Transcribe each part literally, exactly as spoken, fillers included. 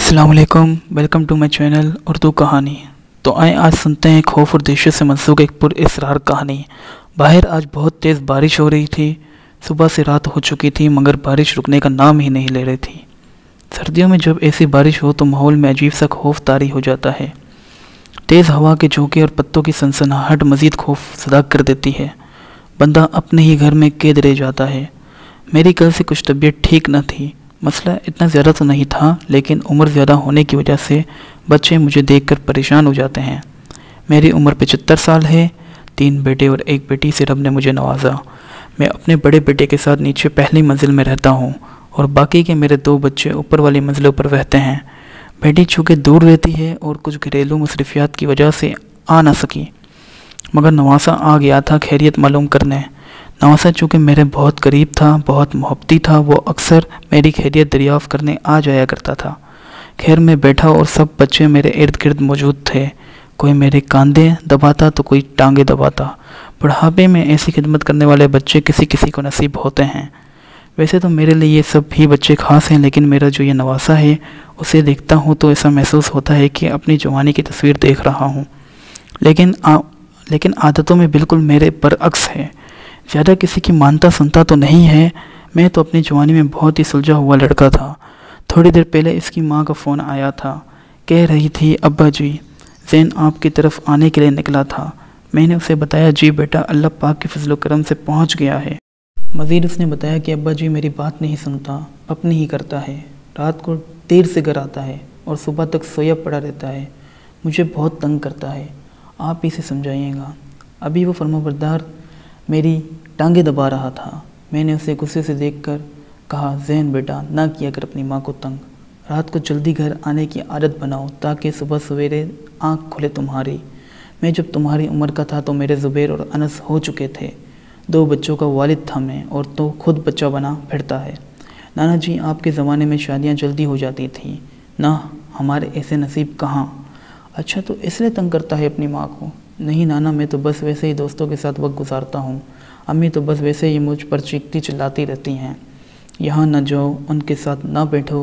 السلام علیکم، welcome to my channel Urdu کہانی۔ تو آئیں آج سنتے ہیں خوف اور دہشت سے منسوب ایک پر اسرار کہانی۔ باہر آج بہت تیز بارش ہو رہی تھی۔ صبح سے رات ہو چکی تھی مگر بارش رکنے کا نام ہی نہیں لے رہی تھی۔ سردیوں میں جب ایسی بارش ہو تو ماحول میں عجیب سا خوف طاری ہو جاتا ہے۔ تیز ہوا کے جھونکے اور پتوں کی سنسناہٹ مزید خوف زدہ کر دیتی ہے۔ بندہ اپنے ہی گھر میں قید رہ جاتا ہے۔ میری کل سے کچھ طبیعت ٹھیک نہ تھی۔ مسئلہ اتنا زیادہ تو نہیں تھا، لیکن عمر زیادہ ہونے کی وجہ سے بچے مجھے دیکھ کر پریشان ہو جاتے ہیں۔ میری عمر پچہتر سال ہے۔ تین بیٹے اور ایک بیٹی سے رب نے مجھے نوازا۔ میں اپنے بڑے بیٹے کے ساتھ نیچے پہلی منزل میں رہتا ہوں اور باقی کے میرے دو بچے اوپر والی منزلوں پر رہتے ہیں۔ بیٹی چونکہ دور رہتی ہے اور کچھ گھریلو مصروفیات کی وجہ سے آ نہ سکی، مگر نواسا آ گیا تھا خیریت معلوم کرنے۔ نواسا چونکہ میرے بہت قریب تھا، بہت محبتی تھا، وہ اکثر میری خیریت دریافت کرنے آ جایا کرتا تھا۔ خیر میں بیٹھا اور سب بچے میرے ارد گرد موجود تھے۔ کوئی میرے کاندھے دباتا تو کوئی ٹانگیں دباتا۔ بڑھاپے میں ایسی خدمت کرنے والے بچے کسی کسی کو نصیب ہوتے ہیں۔ ویسے تو میرے لیے یہ سب بھی بچے خاص ہیں، لیکن میرا جو یہ نواسا ہے اسے دیکھتا ہوں تو ایسا محسوس ہوتا ہے کہ اپنی جوانی کی تصویر دیکھ رہا ہوں، لیکن آ... لیکن عادتوں میں بالکل میرے برعکس ہے۔ زیادہ کسی کی مانتا سنتا تو نہیں ہے۔ میں تو اپنی جوانی میں بہت ہی سلجھا ہوا لڑکا تھا۔ تھوڑی دیر پہلے اس کی ماں کا فون آیا تھا، کہہ رہی تھی ابا جی زین آپ کی طرف آنے کے لیے نکلا تھا۔ میں نے اسے بتایا جی بیٹا اللہ پاک کے فضل و کرم سے پہنچ گیا ہے۔ مزید اس نے بتایا کہ ابا جی میری بات نہیں سنتا، اپنی ہی کرتا ہے، رات کو دیر سے گھر آتا ہے اور صبح تک سویا پڑا رہتا ہے، مجھے بہت تنگ کرتا ہے، آپ ہی سے سمجھائیے گا۔ ابھی وہ فرمانبردار میری ٹانگیں دبا رہا تھا۔ میں نے اسے غصے سے دیکھ کر کہا زین بیٹا نہ کیا کر اپنی ماں کو تنگ، رات کو جلدی گھر آنے کی عادت بناؤ تاکہ صبح سویرے آنکھ کھلے تمہاری۔ میں جب تمہاری عمر کا تھا تو میرے زبیر اور انس ہو چکے تھے، دو بچوں کا والد تھا میں، اور تو خود بچہ بنا پھرتا ہے۔ نانا جی آپ کے زمانے میں شادیاں جلدی ہو جاتی تھیں، نہ ہمارے ایسے نصیب کہاں۔ اچھا تو اس لیے تنگ کرتا ہے اپنی ماں کو؟ نہیں نانا میں تو بس ویسے ہی دوستوں کے ساتھ وقت گزارتا ہوں، امی تو بس ویسے ہی مجھ پر چیختی چلاتی رہتی ہیں، یہاں نہ جاؤ، ان کے ساتھ نہ بیٹھو،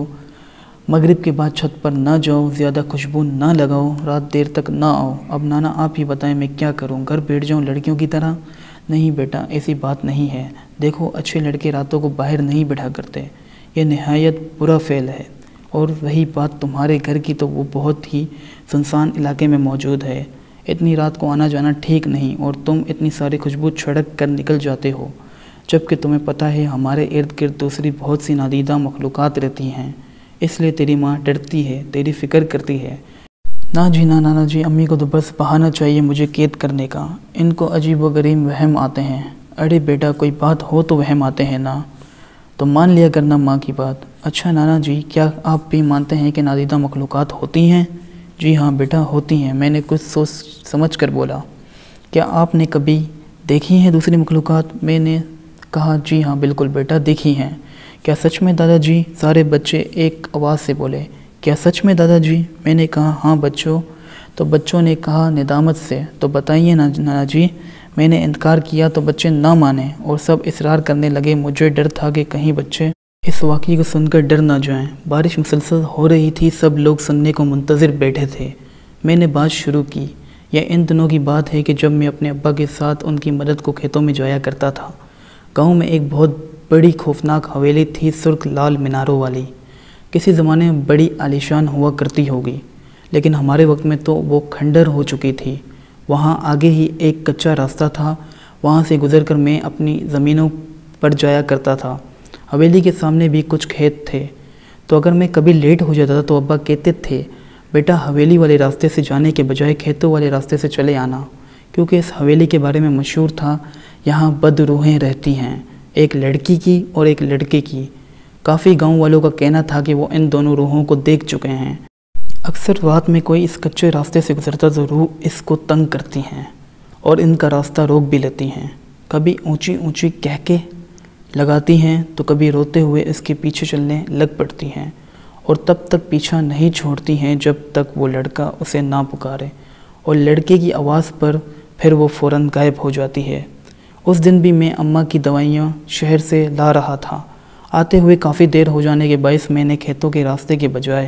مغرب کے بعد چھت پر نہ جاؤ، زیادہ خوشبو نہ لگاؤ، رات دیر تک نہ آؤ۔ اب نانا آپ ہی بتائیں میں کیا کروں، گھر بیٹھ جاؤں لڑکیوں کی طرح؟ نہیں بیٹا ایسی بات نہیں ہے، دیکھو اچھے لڑکے راتوں کو باہر نہیں بیٹھا کرتے، یہ نہایت برا فعل ہے، اور رہی بات تمہارے گھر کی تو وہ بہت ہی سنسان علاقے میں موجود ہے، اتنی رات کو آنا جانا ٹھیک نہیں، اور تم اتنی ساری خوشبو چھڑک کر نکل جاتے ہو، جبکہ تمہیں پتہ ہے ہمارے ارد گرد دوسری بہت سی نادیدہ مخلوقات رہتی ہیں، اس لیے تیری ماں ڈرتی ہے، تیری فکر کرتی ہے۔ نہ جی نہ نانا جی امی کو تو بس بہانہ چاہیے مجھے قید کرنے کا، ان کو عجیب و غریب وہم آتے ہیں۔ ارے بیٹا کوئی بات ہو تو وہم آتے ہیں نا، تو مان لیا کرنا ماں کی بات۔ اچھا نانا جی کیا آپ بھی مانتے ہیں کہ نادیدہ مخلوقات ہوتی ہیں؟ جی ہاں بیٹا ہوتی ہیں، میں نے کچھ سوچ سمجھ کر بولا۔ کیا آپ نے کبھی دیکھی ہیں دوسری مخلوقات؟ میں نے کہا جی ہاں بالکل بیٹا دیکھی ہیں۔ کیا سچ میں دادا جی؟ سارے بچے ایک آواز سے بولے۔ کیا سچ میں دادا جی؟ میں نے کہا ہاں بچوں، تو بچوں نے کہا ندامت سے تو بتائیے نانا جی۔ میں نے انکار کیا تو بچے نہ مانے اور سب اصرار کرنے لگے، مجھے ڈر تھا کہ کہیں بچے اس واقعے کو سن کر ڈر نہ جائیں۔ بارش مسلسل ہو رہی تھی، سب لوگ سننے کو منتظر بیٹھے تھے۔ میں نے بات شروع کی۔ یہ ان دنوں کی بات ہے کہ جب میں اپنے ابا کے ساتھ ان کی مدد کو کھیتوں میں جایا کرتا تھا۔ گاؤں میں ایک بہت بڑی خوفناک حویلی تھی، سرخ لال میناروں والی، کسی زمانے میں بڑی عالیشان ہوا کرتی ہوگی، لیکن ہمارے وقت میں تو وہ کھنڈر ہو چکی تھی۔ وہاں آگے ہی ایک کچا راستہ تھا، وہاں سے گزر کر میں اپنی زمینوں پر جایا کرتا تھا۔ حویلی کے سامنے بھی کچھ کھیت تھے، تو اگر میں کبھی لیٹ ہو جاتا تھا تو ابا کہتے تھے بیٹا حویلی والے راستے سے جانے کے بجائے کھیتوں والے راستے سے چلے آنا، کیونکہ اس حویلی کے بارے میں مشہور تھا یہاں بد روحیں رہتی ہیں، ایک لڑکی کی اور ایک لڑکے کی۔ کافی گاؤں والوں کا کہنا تھا کہ وہ ان دونوں روحوں کو دیکھ چکے ہیں۔ اکثر رات میں کوئی اس کچے راستے سے گزرتا تو روح اس کو تنگ کرتی ہیں اور ان کا راستہ روک بھی لیتی ہیں، کبھی اونچی اونچی کہہ کے لگاتی ہیں تو کبھی روتے ہوئے اس کے پیچھے چلنے لگ پڑتی ہیں، اور تب تک پیچھا نہیں چھوڑتی ہیں جب تک وہ لڑکا اسے نہ پکارے، اور لڑکے کی آواز پر پھر وہ فوراً غائب ہو جاتی ہے۔ اس دن بھی میں اماں کی دوائیاں شہر سے لا رہا تھا۔ آتے ہوئے کافی دیر ہو جانے کے باعث میں نے کھیتوں کے راستے کے بجائے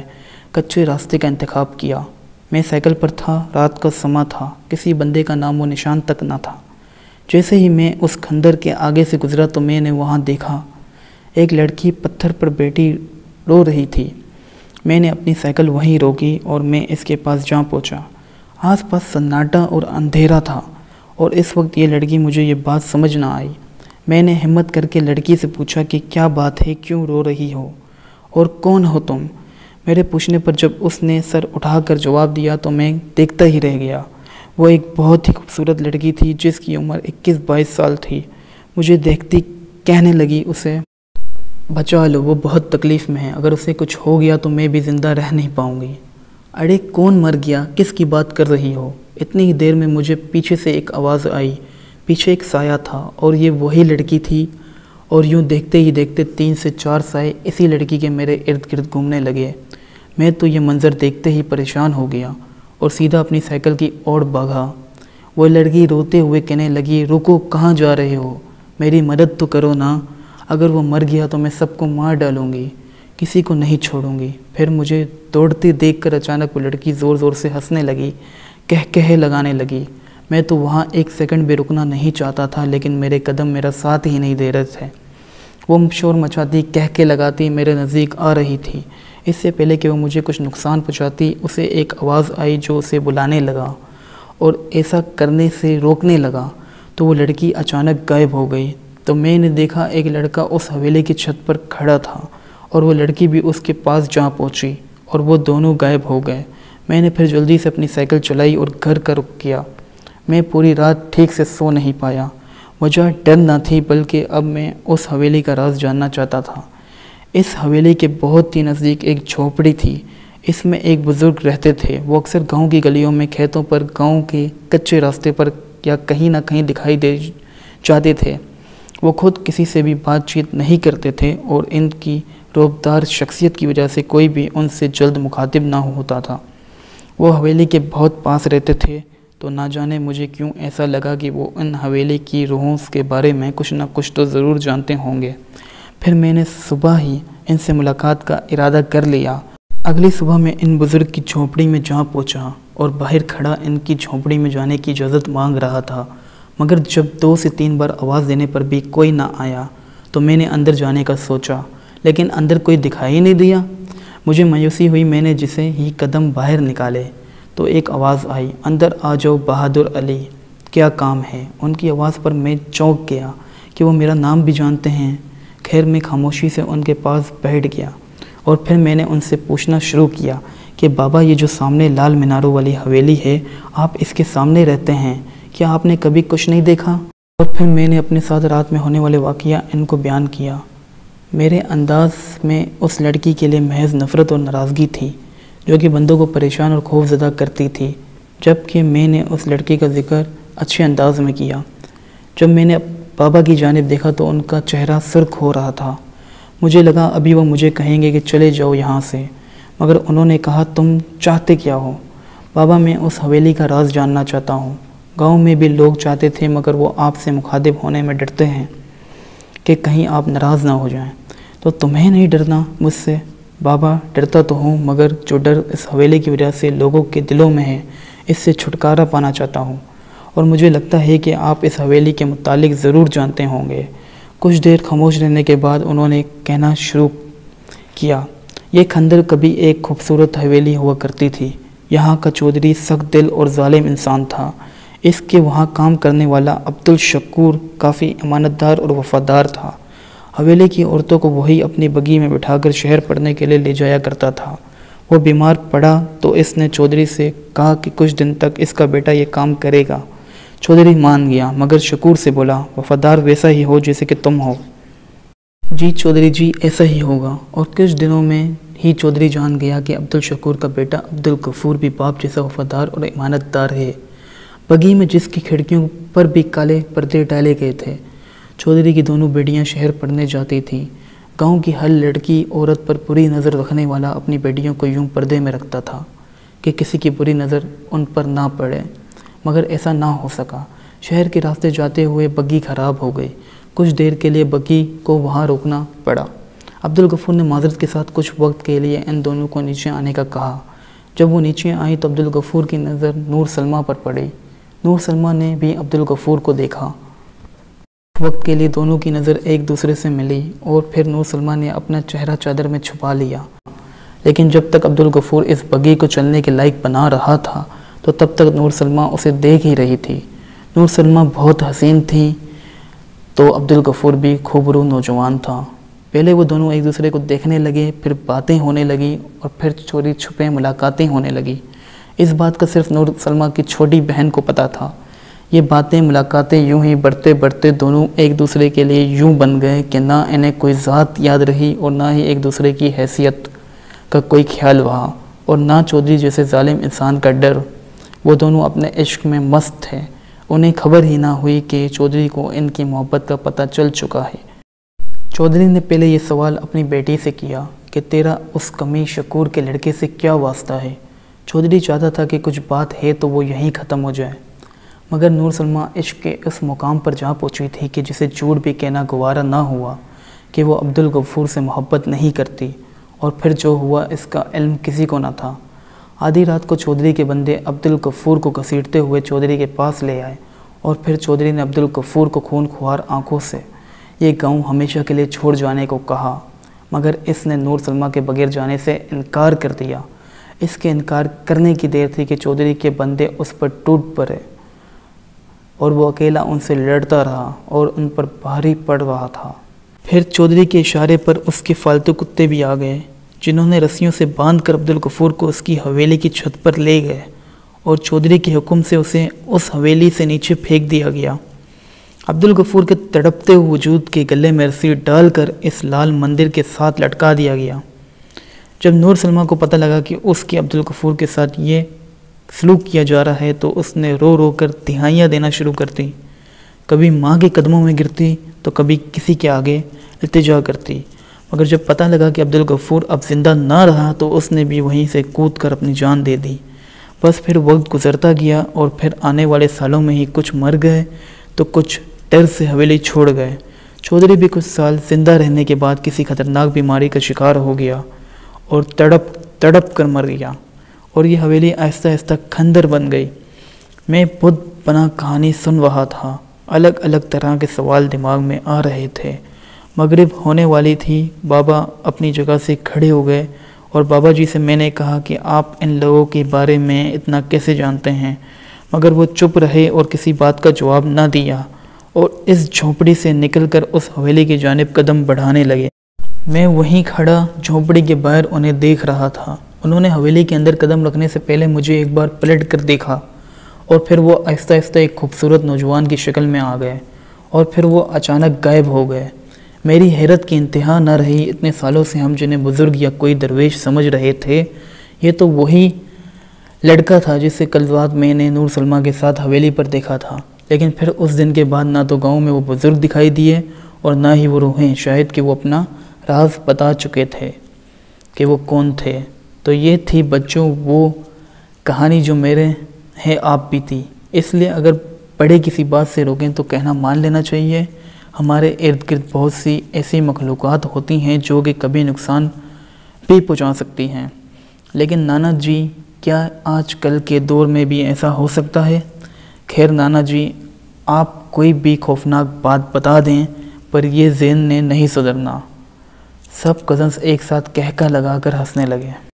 کچے راستے کا انتخاب کیا۔ میں سائیکل پر تھا، رات کا سما تھا، کسی بندے کا نام و نشان تک نہ تھا۔ جیسے ہی میں اس کھندر کے آگے سے گزرا تو میں نے وہاں دیکھا ایک لڑکی پتھر پر بیٹھی رو رہی تھی۔ میں نے اپنی سائیکل وہیں روکی اور میں اس کے پاس جا پہنچا۔ آس پاس سناٹا اور اندھیرا تھا اور اس وقت یہ لڑکی مجھے یہ بات سمجھ نہ آئی۔ میں نے ہمت کر کے لڑکی سے پوچھا کہ کیا بات ہے، کیوں رو رہی ہو اور کون ہو تم؟ میرے پوچھنے پر جب اس نے سر اٹھا کر جواب دیا تو میں دیکھتا ہی رہ گیا۔ وہ ایک بہت ہی خوبصورت لڑکی تھی جس کی عمر اکیس بائیس سال تھی۔ مجھے دیکھتی کہنے لگی، اسے بچا لو، وہ بہت تکلیف میں ہے، اگر اسے کچھ ہو گیا تو میں بھی زندہ رہ نہیں پاؤں گی۔ ارے کون مر گیا، کس کی بات کر رہی ہو؟ اتنی ہی دیر میں مجھے پیچھے سے ایک آواز آئی۔ پیچھے ایک سایہ تھا اور یہ وہی لڑکی تھی، اور یوں دیکھتے ہی دیکھتے تین سے چار سائے اسی لڑکی کے میرے ارد گرد گھومنے لگے۔ میں تو یہ منظر دیکھتے ہی پریشان ہو گیا اور سیدھا اپنی سائیکل کی اوڑ بھاگا۔ وہ لڑکی روتے ہوئے کہنے لگی، رکو، کہاں جا رہے ہو؟ میری مدد تو کرو نا، اگر وہ مر گیا تو میں سب کو مار ڈالوں گی، کسی کو نہیں چھوڑوں گی۔ پھر مجھے دوڑتے دیکھ کر اچانک وہ لڑکی زور زور سے ہنسنے لگی، کہہ کہے لگانے لگی۔ میں تو وہاں ایک سیکنڈ بھی رکنا نہیں چاہتا تھا، لیکن میرے قدم میرا ساتھ ہی نہیں دے رہے تھے۔ وہ شور مچاتی، کہہ کے لگاتی میرے نزدیک آ رہی تھی۔ اس سے پہلے کہ وہ مجھے کچھ نقصان پہنچاتی، اسے ایک آواز آئی جو اسے بلانے لگا اور ایسا کرنے سے روکنے لگا تو وہ لڑکی اچانک غائب ہو گئی۔ تو میں نے دیکھا ایک لڑکا اس حویلی کی چھت پر کھڑا تھا اور وہ لڑکی بھی اس کے پاس جا پہنچی اور وہ دونوں غائب ہو گئے۔ میں نے پھر جلدی سے اپنی سائیکل چلائی اور گھر کا رخ کیا۔ میں پوری رات ٹھیک سے سو نہیں پایا۔ وجہ ڈر نہ تھی، بلکہ اب میں اس حویلی کا راز جاننا چاہتا تھا۔ اس حویلی کے بہت ہی نزدیک ایک جھونپڑی تھی۔ اس میں ایک بزرگ رہتے تھے۔ وہ اکثر گاؤں کی گلیوں میں، کھیتوں پر، گاؤں کے کچے راستے پر یا کہیں نہ کہیں دکھائی دے جاتے تھے۔ وہ خود کسی سے بھی بات چیت نہیں کرتے تھے اور ان کی روبدار شخصیت کی وجہ سے کوئی بھی ان سے جلد مخاطب نہ ہوتا تھا۔ وہ حویلی کے بہت پاس رہتے تھے، تو نہ جانے مجھے کیوں ایسا لگا کہ وہ ان حویلی کی روحوں کے بارے میں کچھ نہ کچھ تو ضرور جانتے ہوں گے۔ پھر میں نے صبح ہی ان سے ملاقات کا ارادہ کر لیا۔ اگلی صبح میں ان بزرگ کی جھونپڑی میں جا پہنچا اور باہر کھڑا ان کی جھونپڑی میں جانے کی اجازت مانگ رہا تھا، مگر جب دو سے تین بار آواز دینے پر بھی کوئی نہ آیا تو میں نے اندر جانے کا سوچا، لیکن اندر کوئی دکھائی نہیں دیا۔ مجھے مایوسی ہوئی۔ میں نے جسے ہی قدم باہر نکالے تو ایک آواز آئی، اندر آ جاؤ بہادر علی، کیا کام ہے؟ ان کی آواز پر میں چونک گیا کہ وہ میرا نام بھی جانتے ہیں۔ خیر میں خاموشی سے ان کے پاس بیٹھ گیا اور پھر میں نے ان سے پوچھنا شروع کیا کہ بابا، یہ جو سامنے لال میناروں والی حویلی ہے، آپ اس کے سامنے رہتے ہیں، کیا آپ نے کبھی کچھ نہیں دیکھا؟ اور پھر میں نے اپنے ساتھ رات میں ہونے والے واقعہ ان کو بیان کیا۔ میرے انداز میں اس لڑکی کے لیے محض نفرت اور ناراضگی تھی جو کہ بندوں کو پریشان اور خوف زدہ کرتی تھی، جبکہ میں نے اس لڑکی کا ذکر اچھے انداز میں کیا۔ جب میں نے بابا کی جانب دیکھا تو ان کا چہرہ سرخ ہو رہا تھا۔ مجھے لگا ابھی وہ مجھے کہیں گے کہ چلے جاؤ یہاں سے، مگر انہوں نے کہا، تم چاہتے کیا ہو؟ بابا، میں اس حویلی کا راز جاننا چاہتا ہوں۔ گاؤں میں بھی لوگ چاہتے تھے، مگر وہ آپ سے مخاطب ہونے میں ڈرتے ہیں کہ کہیں آپ ناراض نہ ہو جائیں۔ تو تمہیں نہیں ڈرنا مجھ سے؟ بابا، ڈرتا تو ہوں، مگر جو ڈر اس حویلی کی وجہ سے لوگوں کے دلوں میں ہے، اس سے چھٹکارا پانا چاہتا ہوں، اور مجھے لگتا ہے کہ آپ اس حویلی کے متعلق ضرور جانتے ہوں گے۔ کچھ دیر خاموش رہنے کے بعد انہوں نے کہنا شروع کیا، یہ کھندر کبھی ایک خوبصورت حویلی ہوا کرتی تھی۔ یہاں کا چودھری سخت دل اور ظالم انسان تھا۔ اس کے وہاں کام کرنے والا عبدالشکور کافی امانت دار اور وفادار تھا۔ حویلی کی عورتوں کو وہی اپنی بگی میں بٹھا کر شہر پڑھنے کے لیے لے جایا کرتا تھا۔ وہ بیمار پڑا تو اس نے چودھری سے کہا کہ کچھ دن تک اس کا بیٹا یہ کام کرے گا۔ چودھری مان گیا، مگر شکور سے بولا، وفادار ویسا ہی ہو جیسے کہ تم ہو۔ جی چودھری جی، ایسا ہی ہوگا۔ اور کچھ دنوں میں ہی چودھری جان گیا کہ عبدالشکور کا بیٹا عبدالغفور بھی باپ جیسا وفادار اور امانت دار ہے۔ بگی میں جس کی کھڑکیوں پر بھی کالے پردے ڈالے گئے تھے، چودھری کی دونوں بیٹیاں شہر پڑھنے جاتی تھیں۔ گاؤں کی ہر لڑکی عورت پر بری نظر رکھنے والا اپنی بیٹیوں کو یوں پردے میں رکھتا تھا کہ کسی کی بری نظر ان پر نہ پڑے، مگر ایسا نہ ہو سکا۔ شہر کے راستے جاتے ہوئے بگی خراب ہو گئی۔ کچھ دیر کے لیے بگی کو وہاں روکنا پڑا۔ عبدالغفور نے معذرت کے ساتھ کچھ وقت کے لیے ان دونوں کو نیچے آنے کا کہا۔ جب وہ نیچے آئیں تو عبدالغفور کی نظر نور سلمہ پر پڑی۔ نور سلمہ نے بھی عبدالغفور کو دیکھا۔ وقت کے لیے دونوں کی نظر ایک دوسرے سے ملی اور پھر نور سلمہ نے اپنا چہرہ چادر میں چھپا لیا۔ لیکن جب تک عبدالغفور اس بگی کو چلنے کے لائق بنا رہا تھا تو تب تک نور سلمہ اسے دیکھ ہی رہی تھی۔ نور سلمہ بہت حسین تھی تو عبدالغفور بھی خوبرو نوجوان تھا۔ پہلے وہ دونوں ایک دوسرے کو دیکھنے لگے، پھر باتیں ہونے لگی اور پھر چوری چھپے ملاقاتیں ہونے لگی۔ اس بات کا صرف نور سلمہ کی چھوٹی بہن کو پتہ تھا۔ یہ باتیں ملاقاتیں یوں ہی بڑھتے بڑھتے دونوں ایک دوسرے کے لیے یوں بن گئے کہ نہ انہیں کوئی ذات یاد رہی اور نہ ہی ایک دوسرے کی حیثیت کا کوئی خیال رہا اور نہ چودھری جیسے ظالم انسان کا ڈر۔ وہ دونوں اپنے عشق میں مست تھے۔ انہیں خبر ہی نہ ہوئی کہ چودھری کو ان کی محبت کا پتہ چل چکا ہے۔ چودھری نے پہلے یہ سوال اپنی بیٹی سے کیا کہ تیرا اس کمی شکور کے لڑکے سے کیا واسطہ ہے؟ چودھری چاہتا تھا کہ کچھ بات ہے تو وہ یہیں ختم ہو جائے، مگر نور سلمہ عشق کے اس مقام پر جا پہنچی تھی کہ جسے جھوٹ بھی کہنا گوارا نہ ہوا کہ وہ عبدالغفور سے محبت نہیں کرتی، اور پھر جو ہوا اس کا علم کسی کو نہ تھا۔ آدھی رات کو چودھری کے بندے عبدالغفور کو گھسیٹتے ہوئے چودھری کے پاس لے آئے اور پھر چودھری نے عبدالغفور کو خون خوار آنکھوں سے یہ گاؤں ہمیشہ کے لیے چھوڑ جانے کو کہا، مگر اس نے نور سلمہ کے بغیر جانے سے انکار کر دیا۔ اس کے انکار کرنے کی دیر تھی کہ چودھری کے بندے اس پر ٹوٹ پڑے اور وہ اکیلا ان سے لڑتا رہا اور ان پر بھاری پڑ رہا تھا۔ پھر چودھری کے اشارے پر اس کے فالتو کتے بھی آ گئے، جنہوں نے رسیوں سے باندھ کر عبدالغفور کو اس کی حویلی کی چھت پر لے گئے اور چودھری کے حکم سے اسے اس حویلی سے نیچے پھینک دیا گیا۔ عبدالغفور کے تڑپتے ہوئے وجود کے گلے میں رسی ڈال کر اس لال مندر کے ساتھ لٹکا دیا گیا۔ جب نور سلمہ کو پتہ لگا کہ اس کی عبدالغفور کے ساتھ یہ سلوک کیا جا رہا ہے تو اس نے رو رو کر دہائیاں دینا شروع کر دی۔ کبھی ماں کے قدموں میں گرتی تو کبھی کسی کے آگے التجا کرتی، مگر جب پتہ لگا کہ عبدالغفور اب زندہ نہ رہا تو اس نے بھی وہیں سے کود کر اپنی جان دے دی۔ بس پھر وقت گزرتا گیا اور پھر آنے والے سالوں میں ہی کچھ مر گئے تو کچھ ڈر سے حویلی چھوڑ گئے۔ چودھری بھی کچھ سال زندہ رہنے کے بعد کسی خطرناک بیماری کا شکار ہو گیا اور تڑپ تڑپ کر مر گیا، اور یہ حویلی آہستہ آہستہ کھنڈر بن گئی۔ میں بت بنا کہانی سن رہا تھا، الگ الگ طرح کے سوال دماغ میں آ رہے تھے۔ مغرب ہونے والی تھی، بابا اپنی جگہ سے کھڑے ہو گئے اور بابا جی سے میں نے کہا کہ آپ ان لوگوں کے بارے میں اتنا کیسے جانتے ہیں، مگر وہ چپ رہے اور کسی بات کا جواب نہ دیا اور اس جھونپڑی سے نکل کر اس حویلی کی جانب قدم بڑھانے لگے۔ میں وہیں کھڑا جھونپڑی کے باہر انہیں دیکھ رہا تھا۔ انہوں نے حویلی کے اندر قدم رکھنے سے پہلے مجھے ایک بار پلٹ کر دیکھا اور پھر وہ آہستہ آہستہ ایک خوبصورت نوجوان کی شکل میں آ گئے اور پھر وہ اچانک غائب ہو گئے۔ میری حیرت کی انتہا نہ رہی۔ اتنے سالوں سے ہم جنہیں بزرگ یا کوئی درویش سمجھ رہے تھے، یہ تو وہی لڑکا تھا جسے کل رات میں نے نور سلمہ کے ساتھ حویلی پر دیکھا تھا۔ لیکن پھر اس دن کے بعد نہ تو گاؤں میں وہ بزرگ دکھائی دیے اور نہ ہی وہ روحیں، شاید کہ وہ اپنا راز بتا چکے تھے کہ وہ کون تھے۔ تو یہ تھی بچوں وہ کہانی جو میرے ہے آپ بھی تھی۔ اس لیے اگر بڑے کسی بات سے روکیں تو کہنا مان لینا چاہیے۔ ہمارے ارد گرد بہت سی ایسی مخلوقات ہوتی ہیں جو کہ کبھی نقصان بھی پہنچا سکتی ہیں، لیکن نانا جی کیا آج کل کے دور میں بھی ایسا ہو سکتا ہے؟ خیر نانا جی، آپ کوئی بھی خوفناک بات بتا دیں پر یہ ذہن نے نہیں سدھرنا۔ سب کزنس ایک ساتھ کہکا لگا کر ہنسنے لگے۔